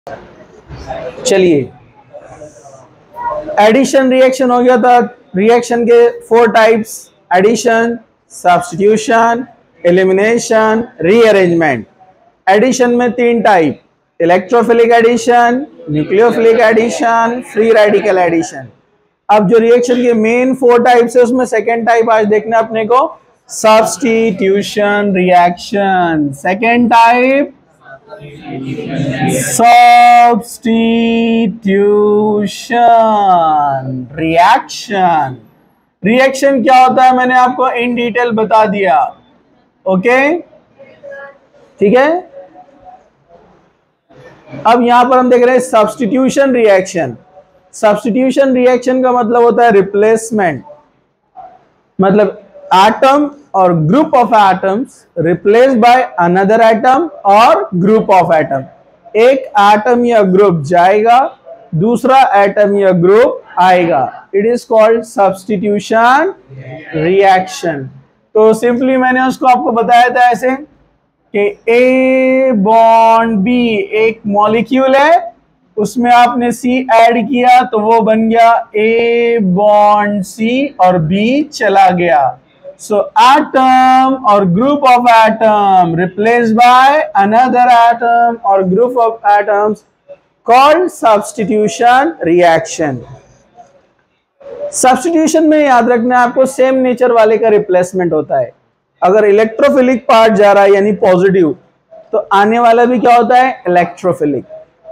चलिए, addition reaction हो गया था। रिएक्शन के 4 types: addition, substitution, elimination, rearrangement. Addition में 3 type: electrophilic addition, nucleophilic addition, free radical addition. अब जो रिएक्शन के मेन 4 टाइप्स है उसमें सेकेंड टाइप आज देखना अपने को, substitution reaction. Second type substitution reaction. Reaction क्या होता है मैंने आपको इन डिटेल बता दिया। ओके, ठीक है। अब यहां पर हम देख रहे हैं सब्स्टिट्यूशन रिएक्शन। सब्स्टिट्यूशन रिएक्शन का मतलब होता है रिप्लेसमेंट, मतलब एटम और group of atoms replace by another atom और ग्रुप ऑफ एटम। एक एटम या ग्रुप जाएगा, दूसरा एटम या ग्रुप आएगा। It is called substitution reaction. तो सिंपली मैंने उसको आपको बताया था ऐसे कि ए बॉन्ड बी एक मॉलिक्यूल है, उसमें आपने सी ऐड किया तो वो बन गया ए बॉन्ड सी और बी चला गया। सो एटम और group of atom replace by another atom और group of atoms called substitution reaction. Substitution में याद रखना है आपको, सेम नेचर वाले का रिप्लेसमेंट होता है। अगर इलेक्ट्रोफिलिक पार्ट जा रहा है यानी पॉजिटिव, तो आने वाला भी क्या होता है, इलेक्ट्रोफिलिक।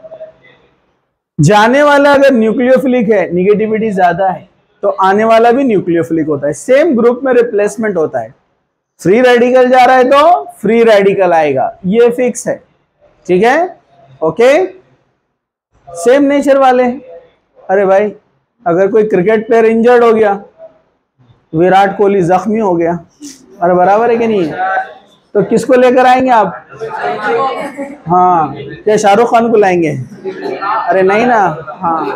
जाने वाला अगर न्यूक्लियोफिलिक है, निगेटिविटी ज्यादा है, तो आने वाला भी न्यूक्लियोफिलिक होता है। सेम ग्रुप में रिप्लेसमेंट होता है। फ्री रेडिकल जा रहा है तो फ्री रेडिकल आएगा, ये फिक्स है, ठीक है। ओके, सेम नेचर वाले। अरे भाई, अगर कोई क्रिकेट प्लेयर इंजर्ड हो गया, विराट कोहली जख्मी हो गया, अरे बराबर है कि नहीं, तो किसको लेकर आएंगे आप? हाँ, क्या शाहरुख खान को लाएंगे? अरे नहीं ना। हाँ,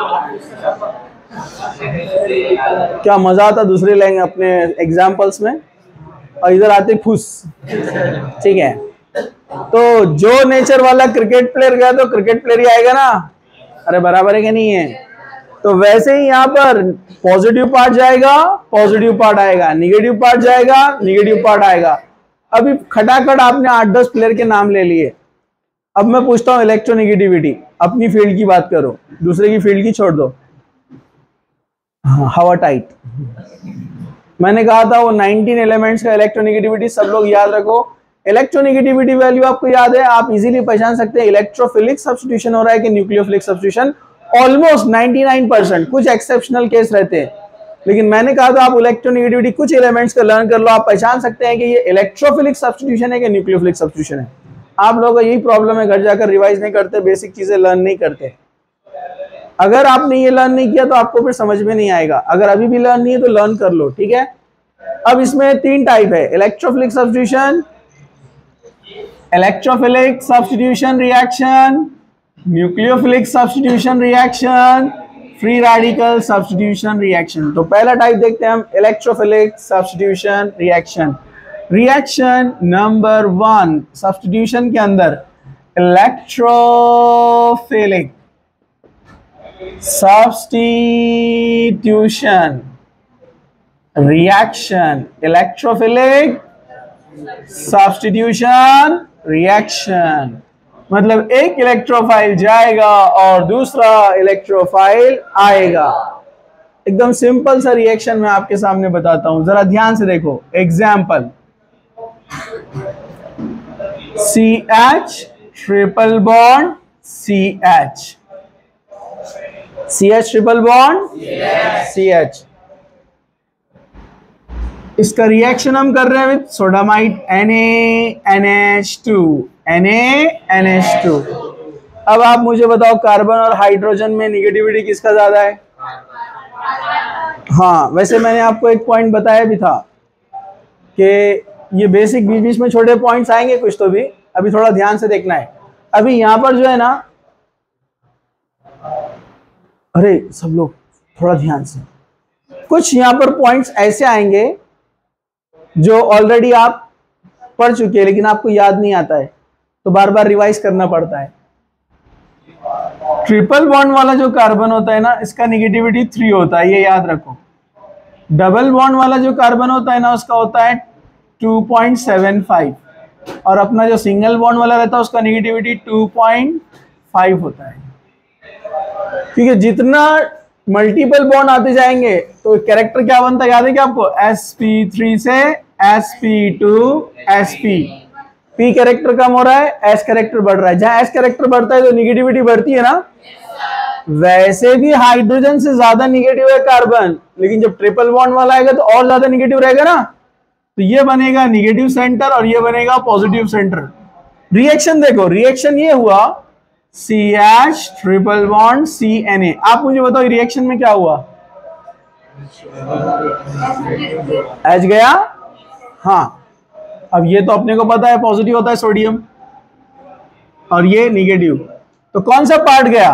क्या मजा आता, दूसरे लाएंगे अपने एग्जाम्पल्स में, और इधर आते फुस, ठीक है। तो जो नेचर वाला क्रिकेट प्लेयर गया तो क्रिकेट प्लेयर ही आएगा ना, अरे बराबर है कि नहीं है। तो वैसे ही यहाँ पर पॉजिटिव पार्ट जाएगा, पॉजिटिव पार्ट आएगा, निगेटिव पार्ट जाएगा, निगेटिव पार्ट आएगा। अभी खटाखट आपने 8-10 प्लेयर के नाम ले लिए। अब मैं पूछता हूँ इलेक्ट्रोनेगेटिविटी, अपनी फील्ड की बात करो, दूसरे की फील्ड की छोड़ दो। हाँ, हवा टाइट। मैंने कहा था वो 19 एलिमेंट्स का इलेक्ट्रोनेगेटिविटी सब लोग याद रखो। इलेक्ट्रोनेगेटिविटी वैल्यू आपको याद है, आप इजीली पहचान सकते हैं इलेक्ट्रोफिलिक सब्स्टिट्यूशन हो रहा है कि न्यूक्लियोफिलिक सब्स्टिट्यूशन। ऑलमोस्ट 99%, कुछ एक्सेप्शनल केस रहते हैं, लेकिन मैंने कहा था आप इलेक्ट्रोनेगेटिविटी कुछ एलिमेंट्स का लर्न कर लो, आप पहचान सकते हैं कि ये इलेक्ट्रोफिलिक सब्स्टिट्यूशन है कि न्यूक्लियोफिलिक सब्स्टिट्यूशन है। आप लोगों का यही प्रॉब्लम है, घर जाकर रिवाइज नहीं करते, बेसिक चीजें लर्न नहीं करते। अगर आपने ये लर्न नहीं किया तो आपको फिर समझ में नहीं आएगा। अगर अभी भी लर्न नहीं है तो लर्न कर लो, ठीक है। अब इसमें 3 टाइप है: electrophilic substitution, electrophilic substitution reaction, nucleophilic substitution reaction, free radical substitution reaction. तो पहला टाइप देखते हैं हम, electrophilic substitution reaction. Reaction number 1 substitution के अंदर, electrophilic substitution reaction, electrophilic substitution reaction. मतलब एक इलेक्ट्रोफाइल जाएगा और दूसरा इलेक्ट्रोफाइल आएगा। एकदम सिंपल सा रिएक्शन मैं आपके सामने बताता हूं, जरा ध्यान से देखो। Example, CH triple bond CH, CH triple bond CH। इसका रिएक्शन हम कर रहे हैं विद सोडामाइड NaNH2, NaNH2। अब आप मुझे बताओ, कार्बन और हाइड्रोजन में निगेटिविटी किसका ज्यादा है? हाँ, वैसे मैंने आपको एक पॉइंट बताया भी था कि ये बेसिक बीच बीच में छोटे पॉइंट्स आएंगे कुछ, तो भी अभी थोड़ा ध्यान से देखना है। अभी यहां पर जो है ना, अरे सब लोग थोड़ा ध्यान से, कुछ यहां पर पॉइंट्स ऐसे आएंगे जो ऑलरेडी आप पढ़ चुके हैं लेकिन आपको याद नहीं आता है, तो बार बार रिवाइज करना पड़ता है। ट्रिपल बॉन्ड वाला जो कार्बन होता है ना, इसका निगेटिविटी 3 होता है, ये याद रखो। डबल बॉन्ड वाला जो कार्बन होता है ना, उसका होता है 2.75, और अपना जो सिंगल बॉन्ड वाला रहता है उसका निगेटिविटी 2.5 होता है। ठीक है, जितना मल्टीपल बॉन्ड आते जाएंगे तो कैरेक्टर क्या बनता है, याद है क्या आपको? sp3 से sp2 sp, p कैरेक्टर कम हो रहा है, s कैरेक्टर बढ़ रहा है। जहां s कैरेक्टर बढ़ता है तो निगेटिविटी बढ़ती है ना। वैसे भी हाइड्रोजन से ज्यादा निगेटिव है कार्बन, लेकिन जब ट्रिपल बॉन्ड वाला आएगा तो और ज्यादा निगेटिव रहेगा ना, तो ये बनेगा निगेटिव सेंटर और ये बनेगा पॉजिटिव सेंटर। रिएक्शन देखो, रिएक्शन ये हुआ CH ट्रिपल बॉन्ड CNA। आप मुझे बताओ रिएक्शन में क्या हुआ? H गया, हाँ। अब ये तो अपने को पता है पॉजिटिव होता है सोडियम, और ये निगेटिव, तो कौन सा पार्ट गया?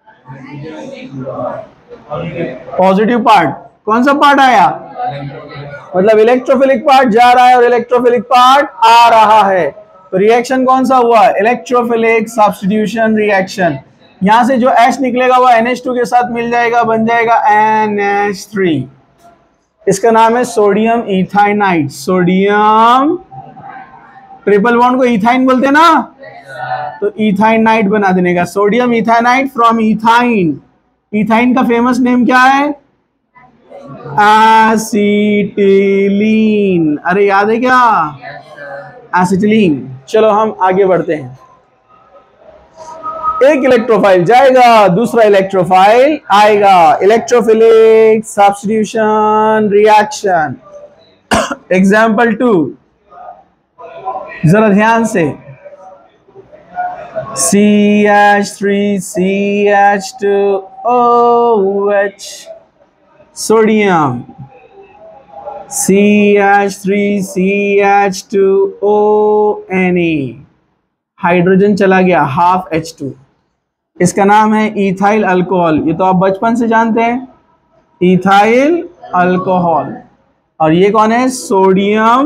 Positive part. कौन सा पार्ट आया? मतलब इलेक्ट्रोफिलिक पार्ट जा रहा है और इलेक्ट्रोफिलिक पार्ट आ रहा है। तो रिएक्शन कौन सा हुआ? Electrophilic substitution reaction. यहां से जो H निकलेगा वो NH2 के साथ मिल जाएगा, बन जाएगा NH3। इसका नाम है sodium ethynide. Sodium triple bond को इथाइन बोलते हैं ना, तो इथाइनाइड बना देने का। Sodium ethynide from ethyne. Ethyne का फेमस नेम क्या है? एसिटिलीन। अरे याद है क्या? एसिटिलीन। चलो हम आगे बढ़ते हैं। एक इलेक्ट्रोफाइल जाएगा, दूसरा इलेक्ट्रोफाइल आएगा। Electrophilic substitution reaction. एग्जाम्पल 2, जरा ध्यान से। CH3CH2OH सोडियम, CH3CH2ONA, हाइड्रोजन चला गया, हाफ H2। इसका नाम है इथाइल अल्कोहल। ये तो आप बचपन से जानते हैं, इथाइल अल्कोहल। और ये कौन है? Sodium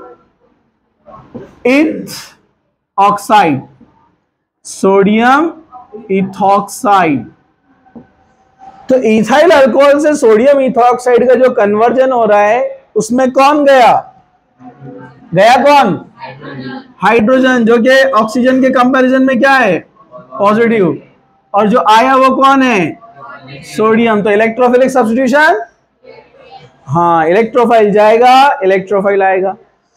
ethoxide, sodium ethoxide. तो इथाइल अल्कोहल से सोडियम इथॉक्साइड का जो कन्वर्जन हो रहा है उसमें कौन गया? गया कौन? हाइड्रोजन, जो कि ऑक्सीजन के कंपैरिजन में क्या है? पॉजिटिव। और जो आया वो कौन है? सोडियम। तो इलेक्ट्रोफिलिक सब्स्टिट्यूशन, हाँ, इलेक्ट्रोफाइल जाएगा, इलेक्ट्रोफाइल आएगा।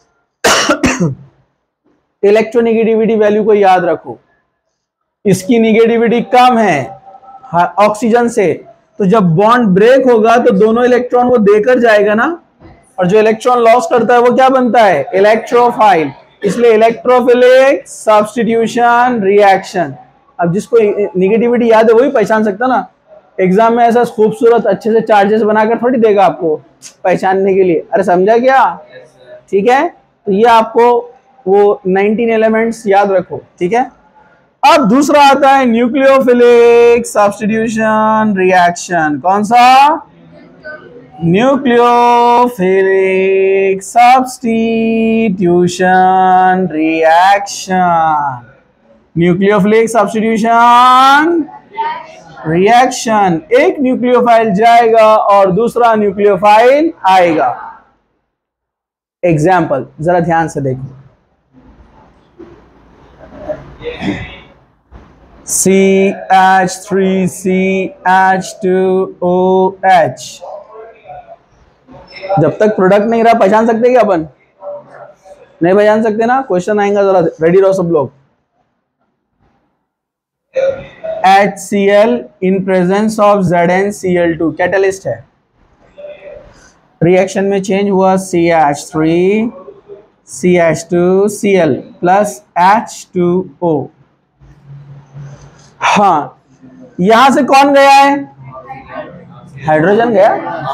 इलेक्ट्रोनेगेटिविटी वैल्यू को याद रखो, इसकी निगेटिविटी कम है ऑक्सीजन से, तो जब बॉन्ड ब्रेक होगा तो दोनों इलेक्ट्रॉन वो देकर जाएगा ना, और जो इलेक्ट्रॉन लॉस करता है वो क्या बनता है? इलेक्ट्रोफाइल। इसलिए इलेक्ट्रोफिलिक सब्स्टिट्यूशन रिएक्शन। अब जिसको निगेटिविटी याद है वही पहचान सकता ना। एग्जाम में ऐसा खूबसूरत अच्छे से चार्जेस बनाकर थोड़ी देगा आपको पहचानने के लिए। अरे समझा क्या? ठीक है, तो ये आपको वो 19 एलिमेंट्स याद रखो। ठीक है, अब दूसरा आता है न्यूक्लियोफिलिक सब्स्टिट्यूशन रिएक्शन। कौन सा? Nucleophilic substitution reaction. Nucleophilic substitution reaction. एक न्यूक्लियोफाइल जाएगा और दूसरा न्यूक्लियोफाइल आएगा। एग्जाम्पल जरा ध्यान से देखो। CH3CH2OH। जब तक प्रोडक्ट नहीं रहा पहचान सकते क्या अपन? नहीं पहचान सकते ना? क्वेश्चन आएगा, जरा रेडी रहो सब लोग। HCl in presence of ZnCl2 catalyst है। रिएक्शन में चेंज हुआ CH3 CH2Cl प्लस H2O। हाँ, यहां से कौन गया है? हाइड्रोजन गया।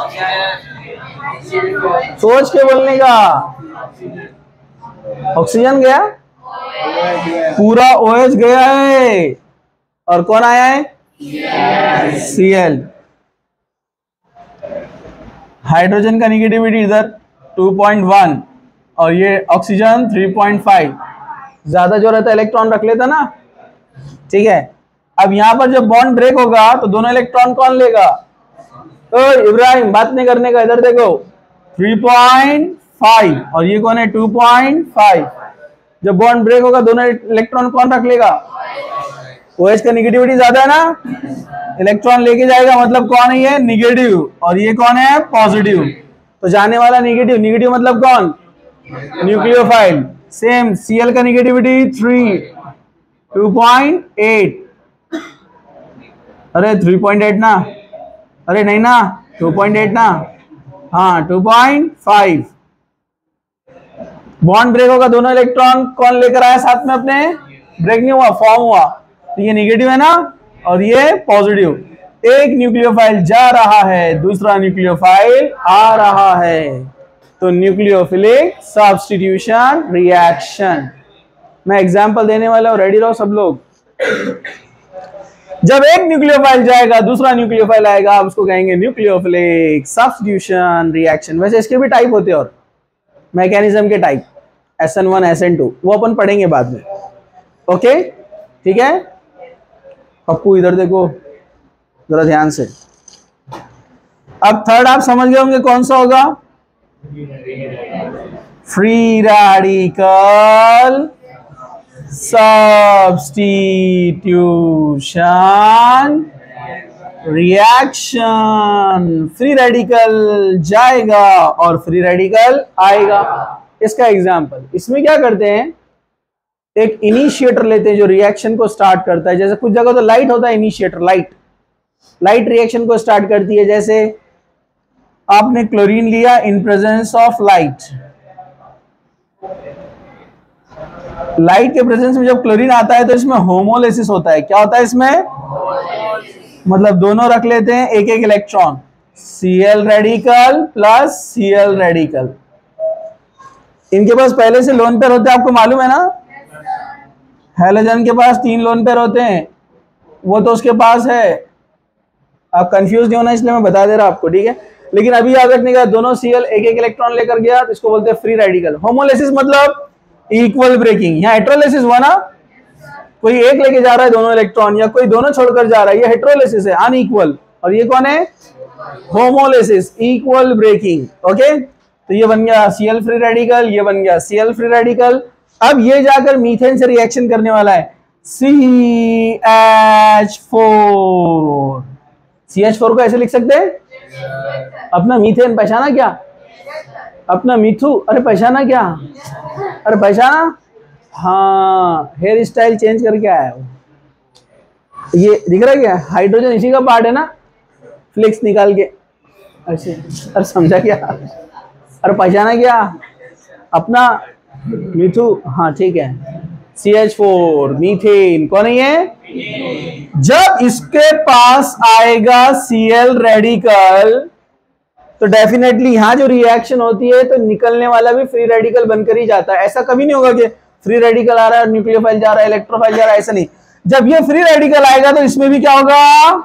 सोच के बोलने का। ऑक्सीजन गया, पूरा OH गया है, और कौन आया है? Cl। हाइड्रोजन का निगेटिविटी इधर 2.1 और ये ऑक्सीजन 3.5। ज्यादा जो रहता है इलेक्ट्रॉन रख लेता ना। ठीक है, अब यहां पर जब बॉन्ड ब्रेक होगा तो दोनों इलेक्ट्रॉन कौन लेगा? तो इब्राहिम बात नहीं करने का, इधर देखो 3.5 और ये कौन है 2.5। जब बॉन्ड ब्रेक होगा दोनों इलेक्ट्रॉन कौन रख लेगा? OH का निगेटिविटी ज्यादा है ना, इलेक्ट्रॉन लेके जाएगा, मतलब कौन है ये निगेटिव और ये कौन है पॉजिटिव। तो जाने वाला निगेटिव, निगेटिव मतलब कौन? न्यूक्लियोफाइल। सेम Cl का निगेटिविटी 3, 2.8, अरे 3.8 ना, अरे नहीं ना 2.8 ना, हाँ 2.5। बॉन्ड ब्रेक होगा दोनों इलेक्ट्रॉन कौन लेकर आया साथ में अपने? ब्रेक नहीं हुआ, फॉर्म हुआ, तो ये निगेटिव है ना और ये पॉजिटिव। एक न्यूक्लियोफाइल जा रहा है, दूसरा न्यूक्लियोफाइल आ रहा है, तो न्यूक्लियोफिलिक सब्स्टिट्यूशन रिएक्शन। मैं एग्जांपल देने वाला हूं, रेडी रहो सब लोग। जब एक न्यूक्लियोफाइल जाएगा दूसरा न्यूक्लियोफाइल आएगा, आप उसको कहेंगे न्यूक्लियोफिलिक सब्स्टिट्यूशन रिएक्शन। वैसे इसके भी टाइप होते हैं और मैकेनिज्म के टाइप, SN1 SN2 वो अपन पढ़ेंगे बाद में। ओके ठीक है, पप्पू इधर देखो जरा ध्यान से। अब थर्ड आप समझ गए होंगे कौन सा होगा? Free radical substitution reaction. Free radical जाएगा और फ्री रेडिकल आएगा। इसका एग्जांपल, इसमें क्या करते हैं, एक इनिशिएटर लेते हैं जो रिएक्शन को स्टार्ट करता है। जैसे कुछ जगह तो लाइट होता है इनिशिएटर, लाइट रिएक्शन को स्टार्ट करती है। जैसे आपने क्लोरीन लिया in presence of light, light के प्रेजेंस में जब क्लोरीन आता है तो इसमें होमोलिसिस होता है। क्या होता है इसमें? मतलब दोनों रख लेते हैं एक एक electron, Cl radical plus Cl radical. इनके पास पहले से लोन पेयर होते हैं, आपको मालूम है ना। हैलोजन के पास 3 लोन पेयर होते हैं, वो तो उसके पास है। आप कंफ्यूज नहीं होना इसलिए मैं बता दे रहा आपको, ठीक है। लेकिन अभी याद रखने का, दोनों Cl एक एक इलेक्ट्रॉन लेकर गया तो इसको बोलते हैं फ्री रेडिकल। होमोलिसिस मतलब इक्वल ब्रेकिंग। यहाँ हेटेरोलिसिस हुआ ना, कोई एक लेके जा रहा है दोनों इलेक्ट्रॉन या कोई दोनों छोड़कर जा रहा है, ये हेटेरोलिसिस है, अनइक्वल। और ये कौन है? Homolysis, equal breaking. ओके, तो ये बन गया Cl फ्री रेडिकल, ये बन गया Cl फ्री रेडिकल। अब ये जाकर मीथेन से रिएक्शन करने वाला है, CH4। CH4 को ऐसे लिख सकते हैं, अपना मीथेन पहचाना क्या? अपना मिथु, अरे पहचाना क्या? अरे पहचाना, हाँ हेयर स्टाइल चेंज करके आया है। ये दिख रहा है क्या? हाइड्रोजन इसी का पार्ट है ना, फ्लेक्स निकाल के। अच्छा, अरे समझा क्या? अरे पहचाना क्या? अपना मिथु, हाँ ठीक है। CH4 मीथेन कौन है ये? जब इसके पास आएगा Cl रेडिकल तो डेफिनेटली यहां जो रिएक्शन होती है तो निकलने वाला भी फ्री रेडिकल बनकर ही जाता है। ऐसा कभी नहीं होगा कि फ्री रेडिकल आ रहा है, न्यूक्लियोफाइल जा रहा है, इलेक्ट्रोफाइल जा रहा है, ऐसा नहीं। जब ये फ्री रेडिकल आएगा तो इसमें भी क्या होगा?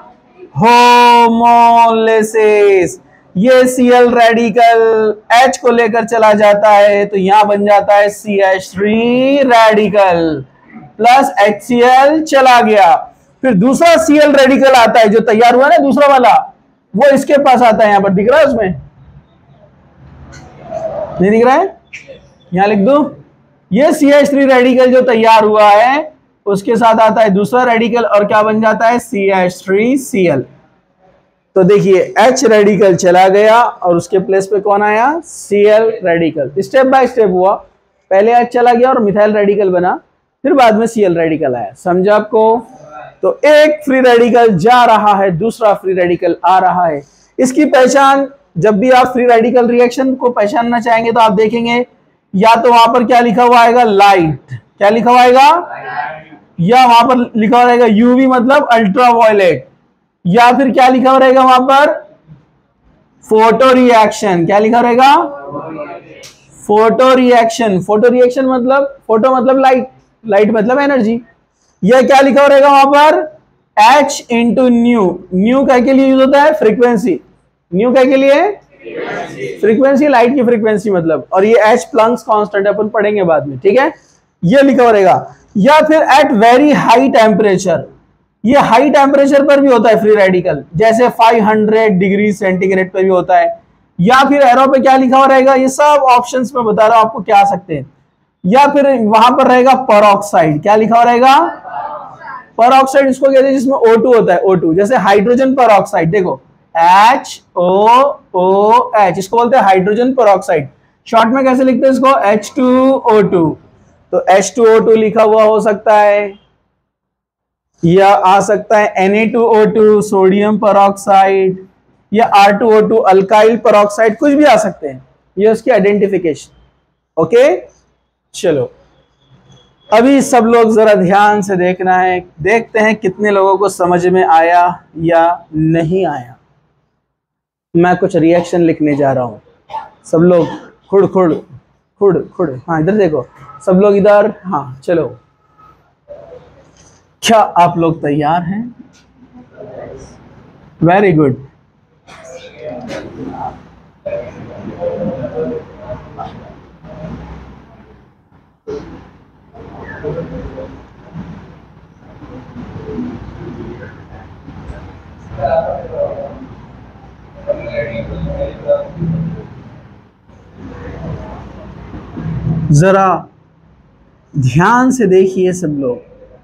होमोलिसिस। ये Cl रेडिकल H को लेकर चला जाता है तो यहां बन जाता है CH3 रेडिकल प्लस HCl चला गया। फिर दूसरा Cl रेडिकल आता है जो तैयार हुआ ना दूसरा वाला, वो इसके पास आता है। यहां पर दिख रहा है, उसमें नहीं दिख रहा है? यहां लिख दो, ये CH3 रेडिकल जो तैयार हुआ है उसके साथ आता है दूसरा रेडिकल और क्या बन जाता है? CH3Cl। तो देखिए H रेडिकल चला गया और उसके प्लेस पे कौन आया? Cl radical. Step by step हुआ, पहले H चला गया और मिथाइल रेडिकल बना, फिर बाद में Cl रेडिकल आया। समझा आपको? तो एक फ्री रेडिकल जा रहा है, दूसरा फ्री रेडिकल आ रहा है। इसकी पहचान, जब भी आप फ्री रेडिकल रिएक्शन को पहचानना चाहेंगे तो आप देखेंगे या तो वहां पर क्या लिखा हुआ आएगा? लाइट। क्या लिखा हुआ आएगा? या वहां पर लिखा हुआ रहेगा UV मतलब अल्ट्रावायलेट, या फिर क्या लिखा हुआ रहेगा वहां पर? Photo reaction. क्या लिखा रहेगा? Photo reaction. फोटो रिएक्शन मतलब, फोटो मतलब लाइट, लाइट मतलब एनर्जी। यह क्या लिखा रहेगा वहां पर? H into new. न्यू क्या के लिए यूज होता है? फ्रीक्वेंसी। न्यू क्या के लिए? फ्रीक्वेंसी, लाइट की फ्रीक्वेंसी मतलब। और ये H प्लैंक्स कांस्टेंट अपन पढ़ेंगे बाद में, ठीक है। ये लिखा रहेगा। या फिर एट वेरी हाई टेम्परेचर, ये हाई टेम्परेचर पर भी होता है फ्री रेडिकल, जैसे 500 डिग्री सेंटीग्रेड पे भी होता है, या फिर एरो पे क्या लिखा हुआ रहेगा, ये सब ऑप्शंस में बता रहा हूं आपको क्या आ सकते हैं, या फिर वहां पर रहेगा परऑक्साइड, क्या लिखा हुआ रहेगा, परऑक्साइड इसको कहते हैं जिसमें O2 होता है, O2, जैसे हाइड्रोजन परऑक्साइड, देखो HOOH, इसको बोलते हैं हाइड्रोजन परऑक्साइड, शॉर्ट में कैसे लिखते हैं इसको, H2O2, तो H2O2 लिखा हुआ हो सकता है, या आ सकता है Na2O2 सोडियम परऑक्साइड, या R2O2 अल्काइल परऑक्साइड, कुछ भी आ सकते हैं, ये उसकी आइडेंटिफिकेशन। ओके, चलो अभी सब लोग जरा ध्यान से देखना है, देखते हैं कितने लोगों को समझ में आया या नहीं आया। मैं कुछ रिएक्शन लिखने जा रहा हूं, सब लोग खुड़ खुड़ खुड़ खुड़, हाँ इधर देखो, सब लोग इधर, हाँ चलो, क्या आप लोग तैयार हैं? Very good. जरा ध्यान से देखिए सब लोग,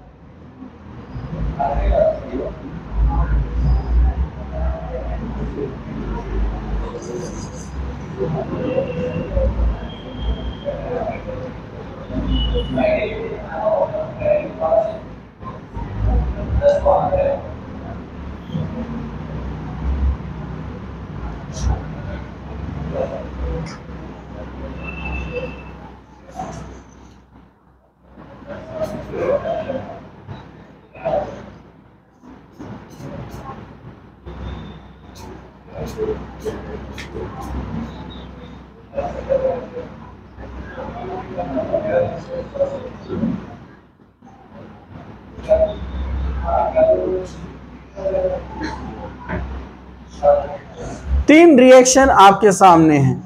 तीन रिएक्शन आपके सामने हैं,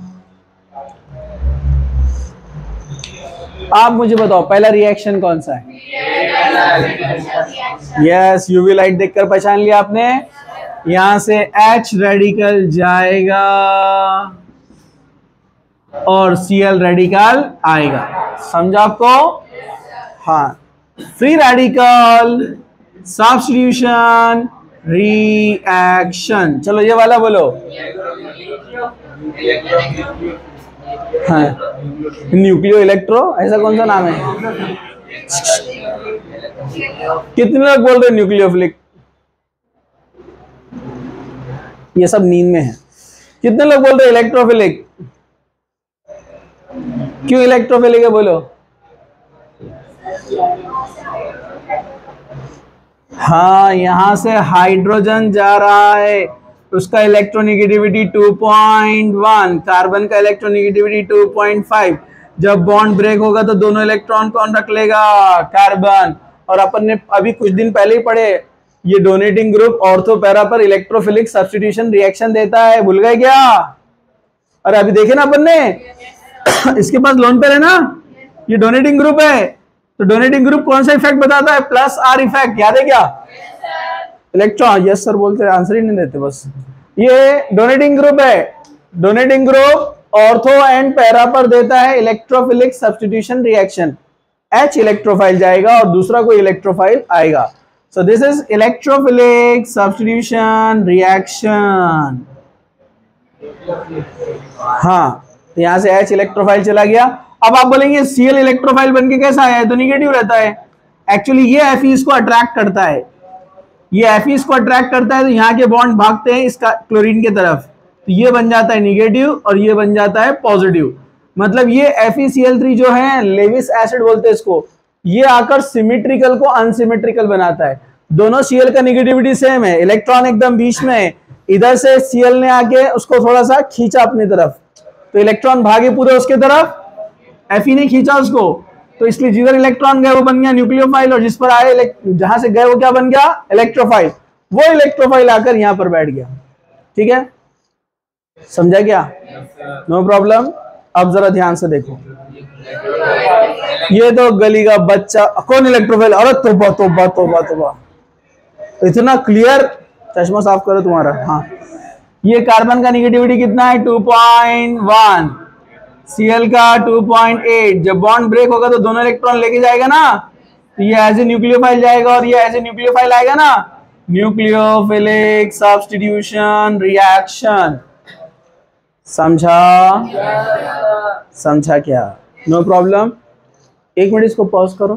आप मुझे बताओ पहला रिएक्शन कौन सा है? यस, यूवी लाइट देखकर पहचान लिया आपने, यहां से H रेडिकल जाएगा और Cl रेडिकल आएगा, समझा आपको? हाँ, फ्री रेडिकल, सब्स्टिट्यूशन, रिएक्शन, चलो ये वाला बोलो। हाँ, न्यूक्लियो इलेक्ट्रो, ऐसा कौन सा नाम है? कितने लोग बोल रहे न्यूक्लियोफिलिक? ये सब नींद में है। कितने लोग बोल रहे इलेक्ट्रोफिलिक? क्यों इलेक्ट्रोफिलिक है बोलो? हाँ, यहां से हाइड्रोजन जा रहा है, उसका इलेक्ट्रोनेगेटिविटी 2.1, कार्बन का इलेक्ट्रोनेगेटिविटी 2.5, जब बॉन्ड ब्रेक होगा तो दोनों इलेक्ट्रॉन कौन रख लेगा? कार्बन। और अपन ने अभी कुछ दिन पहले ही पढ़े, ये डोनेटिंग ग्रुप ऑर्थो पैरा पर इलेक्ट्रोफिलिक सब्स्टिट्यूशन रिएक्शन देता है, भूल गए क्या? अरे अभी देखे ना अपन ने, इसके पास लोन पेयर है ना, ये डोनेटिंग ग्रुप है, तो डोनेटिंग ग्रुप कौन सा इफेक्ट बताता है? प्लस आर इफेक्ट, याद है क्या? इलेक्ट्रॉन, यस सर बोलते हैं, आंसर ही नहीं देते बस। ये डोनेटिंग ग्रुप है, donating group ortho and para पर देता है electrophilic substitution reaction, H electrophile जाएगा और दूसरा कोई इलेक्ट्रोफाइल आएगा, so this is electrophilic substitution reaction. हाँ, यहां से H इलेक्ट्रोफाइल चला गया। अब आप बोलेंगे Cl इलेक्ट्रोफाइल बनके कैसा आया है? तो निगेटिव रहता है। एक्चुअली ये Fe इसको अट्रैक्ट करता है, ये Fe इसको अट्रैक्ट करता है, तो यहाँ के बॉन्ड भागते हैं इसका क्लोरीन के तरफ, तो ये बन जाता है निगेटिव और ये बन जाता है पॉजिटिव। मतलब ये FeCl3 जो है, लेविस एसिड बोलते हैं इसको, ये आकर सिमेट्रिकल को अनसिमेट्रिकल बनाता है। दोनों Cl का निगेटिविटी सेम है, इलेक्ट्रॉन एकदम बीच में है, इधर से Cl ने आके उसको थोड़ा सा खींचा अपनी तरफ, तो इलेक्ट्रॉन भागे पूरे उसके तरफ, Fe ने खींचा उसको, तो इसलिए जिधर इलेक्ट्रॉन गए वो बन गया न्यूक्लियोफाइल, और जिस पर आए जहां से गए वो क्या बन गया? इलेक्ट्रोफाइल। वो इलेक्ट्रोफाइल आकर यहां पर बैठ गया। ठीक है, समझा क्या? No problem. अब जरा ध्यान से देखो, ये तो गली का बच्चा, कौन इलेक्ट्रोफाइल? अरे तोबा तोबा तोबा तोबा, इतना क्लियर, चश्मा साफ करो तुम्हारा। हाँ, ये कार्बन का निगेटिविटी कितना है 2.1, Cl का 2.8। जब बॉन्ड ब्रेक होगा तो दोनों इलेक्ट्रॉन लेके जाएगा ना, तो ये एज ए न्यूक्लियोफाइल जाएगा और ये एज ए न्यूक्लियोफाइल आएगा ना, न्यूक्लियोफिलिक सब्स्टिट्यूशन रिएक्शन। समझा? समझा क्या? No problem. 1 मिनट इसको पॉज करो।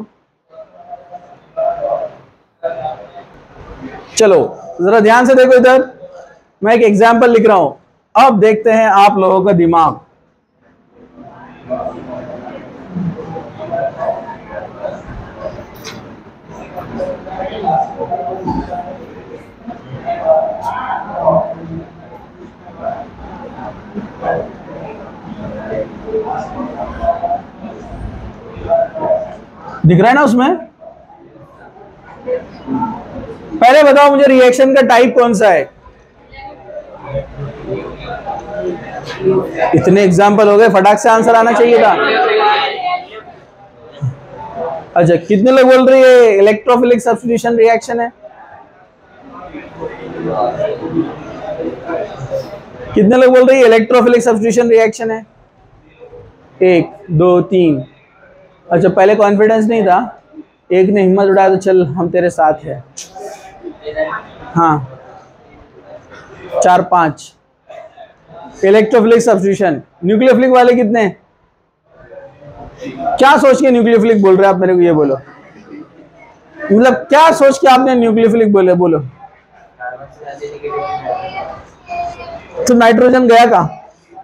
चलो जरा ध्यान से देखो इधर, मैं एक एग्जाम्पल लिख रहा हूं, अब देखते हैं आप लोगों का दिमाग। दिख रहा है ना उसमें? पहले बताओ मुझे रिएक्शन का टाइप कौन सा है? इतने एग्जाम्पल हो गए, फटाक से आंसर आना चाहिए था। अच्छा, कितने लोग बोल रहे हैं इलेक्ट्रोफिलिक सब्स्टिट्यूशन रिएक्शन है? कितने लोग बोल रहे हैं इलेक्ट्रोफिलिक सब्स्टिट्यूशन रिएक्शन है? 1 2 3। अच्छा, पहले कॉन्फिडेंस नहीं था, एक ने हिम्मत उठाया तो चल हम तेरे साथ है। हाँ, 4 5। Electrophilic substitution. न्यूक्लियोफिलिक वाले कितने? क्या सोच के न्यूक्लियोफिलिक बोल रहे हैं आप मेरे को ये बोलो, मतलब क्या सोच के आपने न्यूक्लियोफिलिक बोले? बोलो। तो नाइट्रोजन गया कहाँ?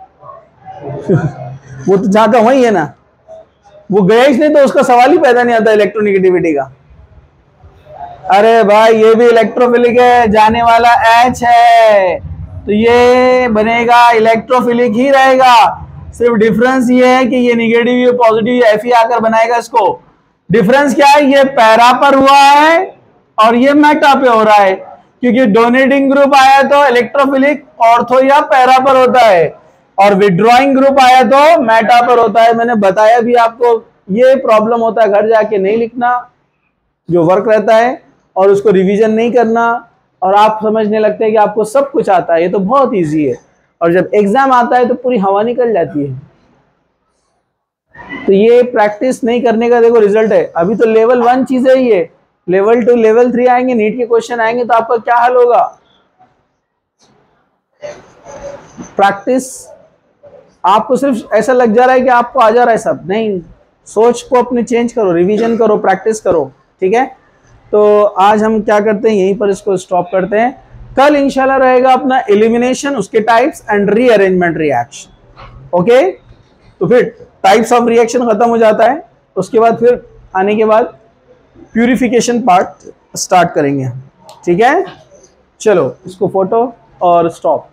वो तो जहां का वही है ना, वो गया ही नहीं तो उसका सवाल ही पैदा नहीं आता इलेक्ट्रोनिगेटिविटी का। अरे भाई ये भी इलेक्ट्रोफिलिक है, जाने वाला H है तो ये बनेगा इलेक्ट्रोफिलिक ही रहेगा। सिर्फ डिफरेंस ये है कि ये निगेटिव, ये पॉजिटिव, ये Fe आकर बनाएगा इसको। डिफरेंस क्या है? ये पैरा पर हुआ है और ये मेटा पे हो रहा है, क्योंकि डोनेटिंग ग्रुप आया तो इलेक्ट्रोफिलिक ऑर्थो या पैरा पर होता है, और विड्रॉइंग ग्रुप आया तो मेटा पर होता है। मैंने बताया भी आपको, ये प्रॉब्लम होता है, घर जाके नहीं लिखना जो वर्क रहता है, और उसको रिवीजन नहीं करना, और आप समझने लगते हैं कि आपको सब कुछ आता है। ये तो बहुत इजी है, और जब एग्जाम आता है तो पूरी हवा निकल जाती है। तो ये प्रैक्टिस नहीं करने का देखो रिजल्ट है। अभी तो लेवल 1 चीज है ये, लेवल 2 लेवल 3 आएंगे, नीट के क्वेश्चन आएंगे तो आपका क्या हाल होगा? प्रैक्टिस। आपको सिर्फ ऐसा लग जा रहा है कि आपको आ जा रहा है सब, नहीं, सोच को अपने चेंज करो, रिवीजन करो, प्रैक्टिस करो। ठीक है, तो आज हम क्या करते हैं, यहीं पर इसको स्टॉप करते हैं। कल इंशाल्लाह रहेगा अपना एलिमिनेशन, उसके types and rearrangement reaction. Okay, तो फिर टाइप्स ऑफ रिएक्शन खत्म हो जाता है, उसके बाद फिर आने के बाद प्यूरिफिकेशन पार्ट स्टार्ट करेंगे। ठीक है, चलो इसको फोटो और स्टॉप।